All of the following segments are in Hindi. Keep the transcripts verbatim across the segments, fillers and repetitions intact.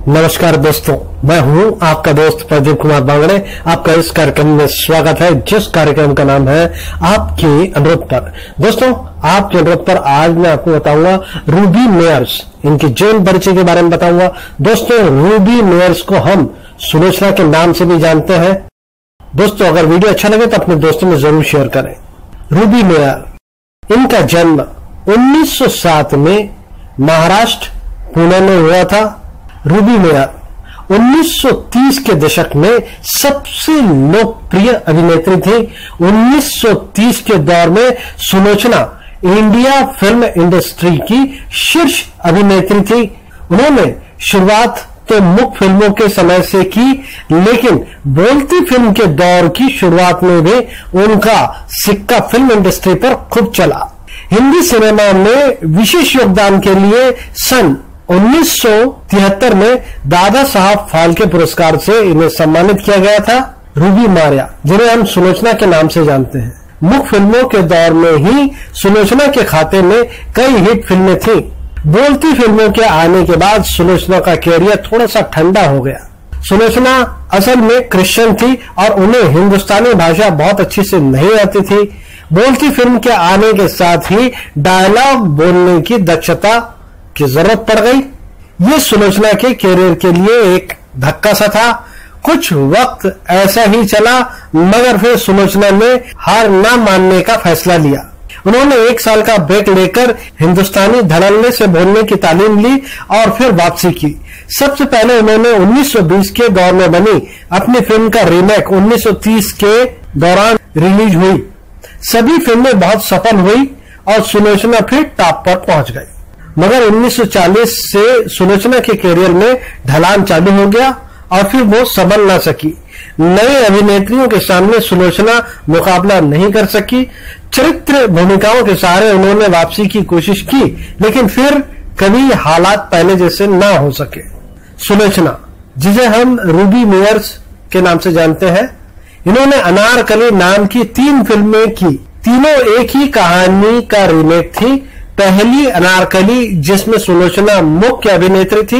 नमस्कार दोस्तों, मैं हूं आपका दोस्त प्रदीप कुमार बांगड़े। आपका इस कार्यक्रम में स्वागत है, जिस कार्यक्रम का नाम है आपके अनुरोध पर। दोस्तों, आपके अनुरोध पर आज मैं आपको बताऊंगा रूबी मेयर्स, इनकी जैन परिचय के बारे में बताऊंगा। दोस्तों, रूबी मेयर्स को हम सुलोचना के नाम से भी जानते हैं। दोस्तों, अगर वीडियो अच्छा लगे तो अपने दोस्तों में जरूर शेयर करें। रूबी मेयर, इनका जन्म उन्नीस सौ सात में महाराष्ट्र पुणे में हुआ था। रूबी मेयर उन्नीस सौ तीस के दशक में सबसे लोकप्रिय अभिनेत्री थी। उन्नीस सौ तीस के दौर में सुलोचना इंडिया फिल्म इंडस्ट्री की शीर्ष अभिनेत्री थी। उन्होंने शुरुआत तो मुख्य फिल्मों के समय से की, लेकिन बोलती फिल्म के दौर की शुरुआत में भी उनका सिक्का फिल्म इंडस्ट्री पर खूब चला। हिंदी सिनेमा में विशेष योगदान के लिए सन उन्नीस सौ तिहत्तर में दादा साहब फाल्के पुरस्कार से इन्हें सम्मानित किया गया था। रूबी मारिया, जिन्हें हम सुलोचना के नाम से जानते हैं, मुख्य फिल्मों के दौर में ही सुलोचना के खाते में कई हिट फिल्में थीं। बोलती फिल्मों के आने के बाद सुलोचना का कैरियर थोड़ा सा ठंडा हो गया। सुलोचना असल में क्रिश्चियन थी और उन्हें हिंदुस्तानी भाषा बहुत अच्छी से नहीं आती थी। बोलती फिल्म के आने के साथ ही डायलॉग बोलने की दक्षता की जरूरत पड़ गई। ये सुलोचना के कैरियर के लिए एक धक्का सा था। कुछ वक्त ऐसा ही चला, मगर फिर सुलोचना ने हार न मानने का फैसला लिया। उन्होंने एक साल का ब्रेक लेकर हिंदुस्तानी धड़ल्ले से बोलने की तालीम ली और फिर वापसी की। सबसे पहले उन्होंने उन्नीस सौ बीस के दौर में बनी अपनी फिल्म का रीमेक उन्नीस सौ तीस के दौरान रिलीज हुई। सभी फिल्में बहुत सफल हुई और सुलोचना फिर टॉप पर पहुंच गई। मगर उन्नीस सौ चालीस से सुलोचना के कैरियर में ढलान चालू हो गया और फिर वो संभल ना सकी। नई अभिनेत्रियों के सामने सुलोचना मुकाबला नहीं कर सकी। चरित्र भूमिकाओं के सहारे उन्होंने वापसी की कोशिश की, लेकिन फिर कभी हालात पहले जैसे ना हो सके। सुलोचना, जिसे हम रूबी मेयर्स के नाम से जानते हैं, इन्होंने अनारकली नाम की तीन फिल्में की। तीनों एक ही कहानी का रीमेक थी। पहली अनारकली, जिसमें सुलोचना मुख्य अभिनेत्री थी,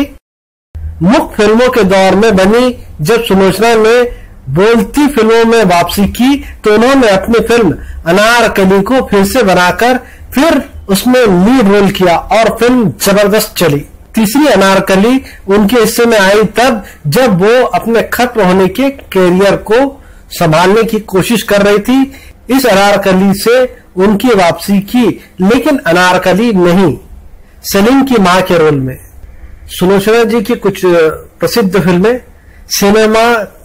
मुख्य फिल्मों के दौर में बनी। जब सुलोचना ने बोलती फिल्मों में वापसी की तो उन्होंने अपनी फिल्म अनारकली को फिर से बनाकर फिर उसमें लीड रोल किया और फिल्म जबरदस्त चली। तीसरी अनारकली उनके हिस्से में आई तब जब वो अपने खत्म होने के कैरियर को संभालने की कोशिश कर रही थी। इस अनारकली से उनकी वापसी की, लेकिन अनारकली नहीं, सलीम की मां के रोल में। सुलोचना जी की कुछ प्रसिद्ध फिल्में: सिनेमा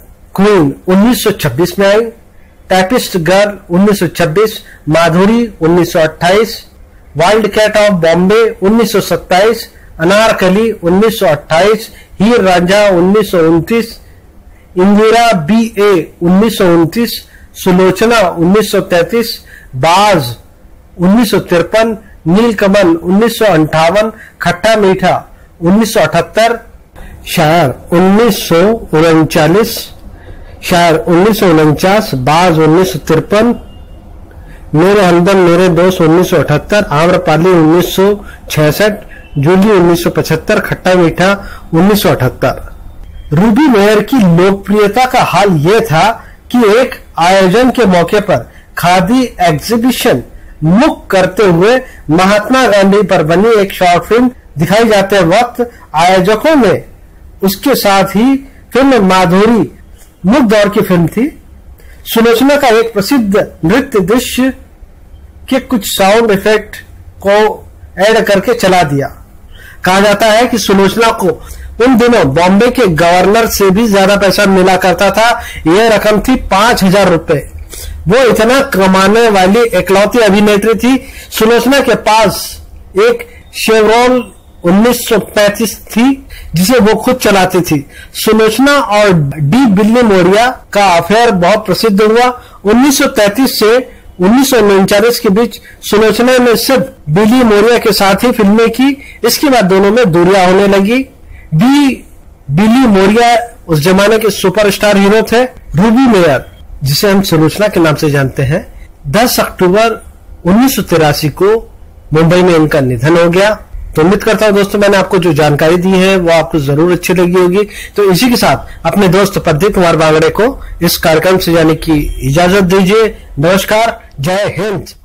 क्वीन उन्नीस सौ छब्बीस में आई, टाइपिस्ट गर्ल उन्नीस सौ छब्बीस, माधुरी उन्नीस सौ अट्ठाईस, वाइल्ड कैट ऑफ बॉम्बे उन्नीस सौ सत्ताईस, अनारकली उन्नीस सौ अट्ठाईस, हीर रांझा उन्नीस सौ उनतीस, इंदिरा बी ए उन्नीस सौ उनतीस, सुलोचना उन्नीस सौ तैतीस, बाज उन्नीस सौ तिरपन, नीलकमल उन्नीस सौ अंठावन, खट्टा मीठा उन्नीस सौ अठहत्तर, शायर उन्नीस सौ उनचालीस, शायर उन्नीस सौ उनचास, बाज उन्नीस सौ तिरपन, मेरे हमदम मेरे दोस्त उन्नीस सौ अठहत्तर, आम्रपाली उन्नीस सौ छियासठ, जूली उन्नीस सौ पचहत्तर, खट्टा मीठा उन्नीस सौ अठहत्तर। रूबी मेयर की लोकप्रियता का हाल यह था कि एक आयोजन के मौके पर खादी एग्जीबिशन मुक्त करते हुए महात्मा गांधी पर बनी एक शॉर्ट फिल्म दिखाई जाते वक्त आयोजकों ने उसके साथ ही फिल्म माधुरी मुक्त दौर की फिल्म थी। सुलोचना का एक प्रसिद्ध नृत्य दृश्य के कुछ साउंड इफेक्ट को ऐड करके चला दिया। कहा जाता है कि सुलोचना को उन दिनों बॉम्बे के गवर्नर से भी ज्यादा पैसा मिला करता था। यह रकम थी पांच हजार रुपए। वो इतना कमाने वाली इकलौती अभिनेत्री थी। सुलोचना के पास एक शेवरॉल उन्नीस सौ पैंतीस थी, जिसे वो खुद चलाती थी। सुलोचना और डी बिल्ली मोरिया का अफेयर बहुत प्रसिद्ध हुआ। उन्नीस सौ तैंतीस से उन्नीस सौ उनचालीस के बीच सुलोचना ने सिर्फ बिल्ली मोरिया के साथ ही फिल्में की। इसके बाद दोनों में दूरियां होने लगी। डी बिल्ली मोरिया उस जमाने के सुपरस्टार हीरो थे। रूबी मेयर, जिसे हम सुलोचना के नाम से जानते हैं, दस अक्टूबर उन्नीस सौ तिरासी को मुंबई में इनका निधन हो गया। तो उम्मीद करता हूं दोस्तों मैंने आपको जो जानकारी दी है वो आपको जरूर अच्छी लगी होगी। तो इसी के साथ अपने दोस्त प्रदीप कुमार बांगड़े को इस कार्यक्रम से जाने की इजाजत दीजिए। नमस्कार, जय हिंद।